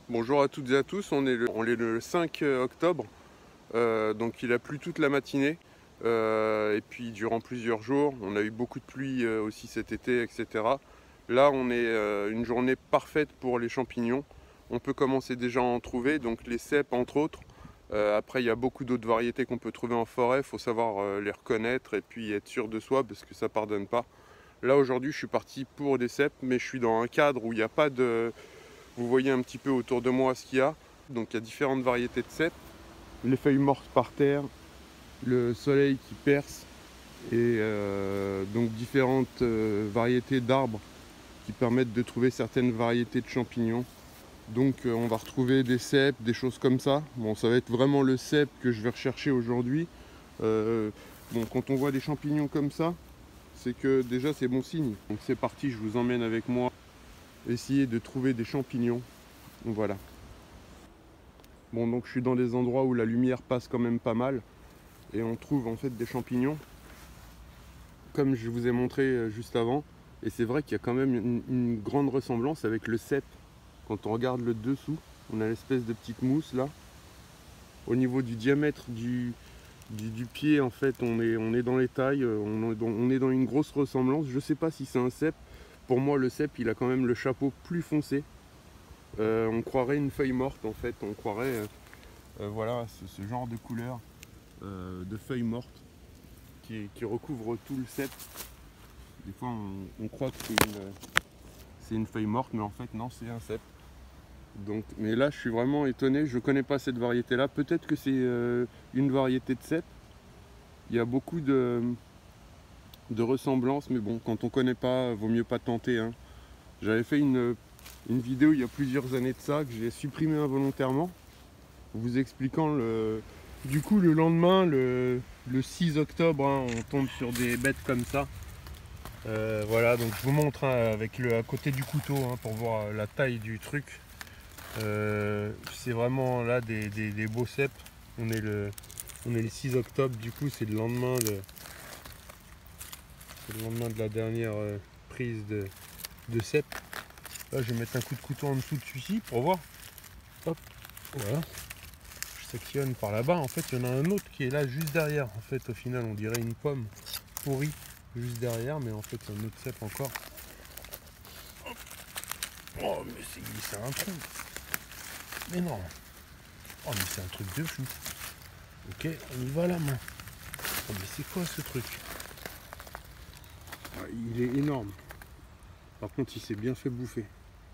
Bonjour à toutes et à tous, on est le 5 octobre, donc il a plu toute la matinée, et puis durant plusieurs jours, on a eu beaucoup de pluie aussi cet été, etc. Là on est une journée parfaite pour les champignons, on peut commencer déjà à en trouver, donc les cèpes entre autres. Après il y a beaucoup d'autres variétés qu'on peut trouver en forêt, il faut savoir les reconnaître et puis être sûr de soi parce que ça pardonne pas. Là aujourd'hui je suis parti pour des cèpes, mais je suis dans un cadre où il n'y a pas de... Vous voyez un petit peu autour de moi ce qu'il y a. Donc il y a différentes variétés de cèpes. Les feuilles mortes par terre, le soleil qui perce et donc différentes variétés d'arbres qui permettent de trouver certaines variétés de champignons. Donc on va retrouver des cèpes, des choses comme ça. Bon, ça va être vraiment le cèpe que je vais rechercher aujourd'hui. Bon, quand on voit des champignons comme ça, c'est que déjà c'est bon signe. Donc c'est parti, je vous emmène avec moi essayer de trouver des champignons. Voilà. Bon, donc je suis dans des endroits où la lumière passe quand même pas mal et on trouve en fait des champignons comme je vous ai montré juste avant. Et c'est vrai qu'il y a quand même une grande ressemblance avec le cèpe. Quand on regarde le dessous, on a l'espèce de petite mousse là. Au niveau du diamètre du pied, en fait, on est dans les tailles, on est dans une grosse ressemblance. Je sais pas si c'est un cèpe. Pour moi, le cèpe, il a quand même le chapeau plus foncé. On croirait une feuille morte en fait, on croirait voilà, ce genre de couleur de feuilles mortes qui recouvre tout le cèpe. Des fois on croit que c'est une feuille morte, mais en fait non, c'est un cèpe. Donc, mais là je suis vraiment étonné, je ne connais pas cette variété là, peut-être que c'est une variété de cèpe. Il y a beaucoup de ressemblances, mais bon, quand on ne connaît pas, vaut mieux pas tenter, hein. J'avais fait une vidéo il y a plusieurs années de ça, que j'ai supprimé involontairement, vous expliquant du coup le lendemain, le 6 octobre, hein, on tombe sur des bêtes comme ça. Voilà, donc je vous montre, hein, avec à côté du couteau, hein, pour voir la taille du truc. C'est vraiment là des beaux cèpes. On est le 6 octobre, du coup c'est le lendemain de la dernière prise de cèpes. Là je vais mettre un coup de couteau en dessous de celui-ci pour voir. Hop, voilà. Je sectionne par là-bas. En fait il y en a un autre qui est là juste derrière. En fait au final on dirait une pomme pourrie juste derrière, mais en fait c'est un autre cèpe encore. Hop. Oh mais c'est un trou. Mais non. Oh mais c'est un truc de fou. Ok, on y va à la main. Oh mais c'est quoi ce truc? Ah, il est énorme. Par contre il s'est bien fait bouffer.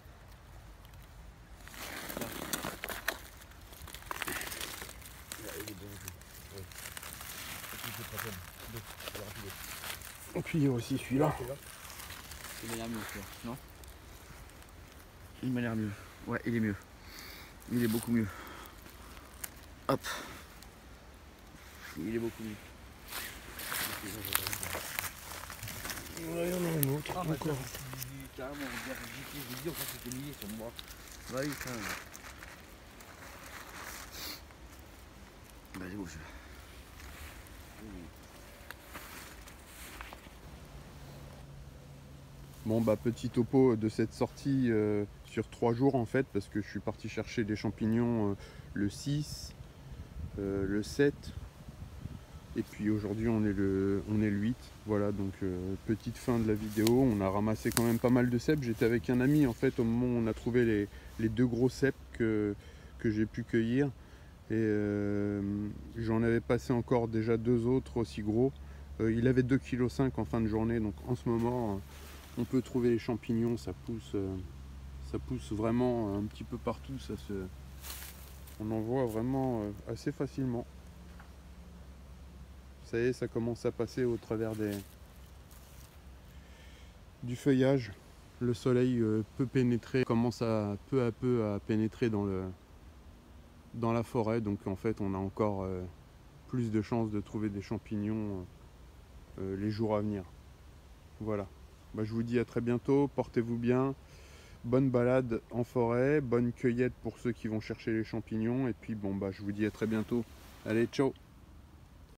Et puis il y a aussi celui-là. Il m'a l'air mieux, non? Il m'a l'air mieux. Ouais, il est mieux. Il est beaucoup mieux. Hop. Il est beaucoup mieux. Ouais, il y en a un autre encore. Carrément, je dis, c'était lié sur moi. Vas-y, quand même. Vas-y, bouge. Bon bah petit topo de cette sortie sur 3 jours en fait, parce que je suis parti chercher des champignons le 6, le 7 et puis aujourd'hui on est le 8. Voilà, donc petite fin de la vidéo. On a ramassé quand même pas mal de cèpes. J'étais avec un ami en fait au moment où on a trouvé les 2 gros cèpes que j'ai pu cueillir, et j'en avais passé encore déjà 2 autres aussi gros. Il avait 2,5 kg en fin de journée, donc en ce moment on peut trouver les champignons, ça pousse vraiment un petit peu partout, on en voit vraiment assez facilement. Ça y est, ça commence à passer au travers du feuillage. Le soleil peut pénétrer, commence peu à peu à pénétrer dans la forêt, donc en fait on a encore plus de chances de trouver des champignons les jours à venir. Voilà. Bah, je vous dis à très bientôt, portez-vous bien, bonne balade en forêt, bonne cueillette pour ceux qui vont chercher les champignons, et puis bon bah je vous dis à très bientôt. Allez, ciao!